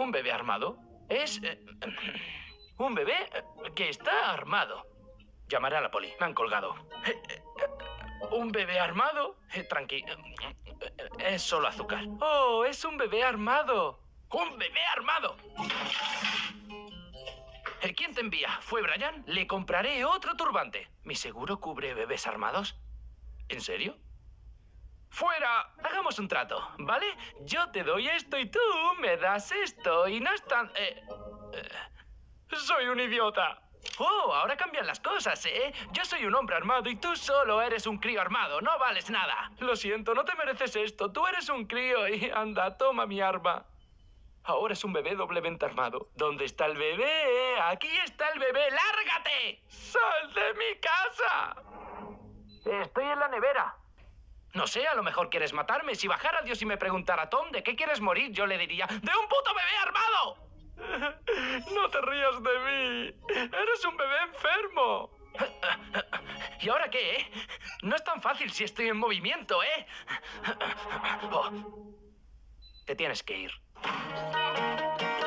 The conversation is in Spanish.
¿Un bebé armado? Es... un bebé que está armado. Llamaré a la poli. Me han colgado. ¿Un bebé armado? Tranquilo. Es solo azúcar. ¡Oh, es un bebé armado! ¡Un bebé armado! ¿Quién te envía? ¿Fue Brian? Le compraré otro turbante. ¿Mi seguro cubre bebés armados? ¿En serio? ¡Fuera! Hagamos un trato, ¿vale? Yo te doy esto y tú me das esto y no es tan... Soy un idiota. Oh, ahora cambian las cosas, ¿eh? Yo soy un hombre armado y tú solo eres un crío armado. No vales nada. Lo siento, no te mereces esto. Tú eres un crío y... Anda, toma mi arma. Ahora es un bebé doblemente armado. ¿Dónde está el bebé? ¡Aquí está el bebé! ¡Lárgate! ¡Sal de mi casa! Estoy en la nevera. No sé, a lo mejor quieres matarme. Si bajara Dios y me preguntara, Tom, ¿de qué quieres morir? Yo le diría, ¡de un puto bebé armado! No te rías de mí. Eres un bebé enfermo. ¿Y ahora qué, eh? No es tan fácil si estoy en movimiento, ¿eh? Oh. Te tienes que ir.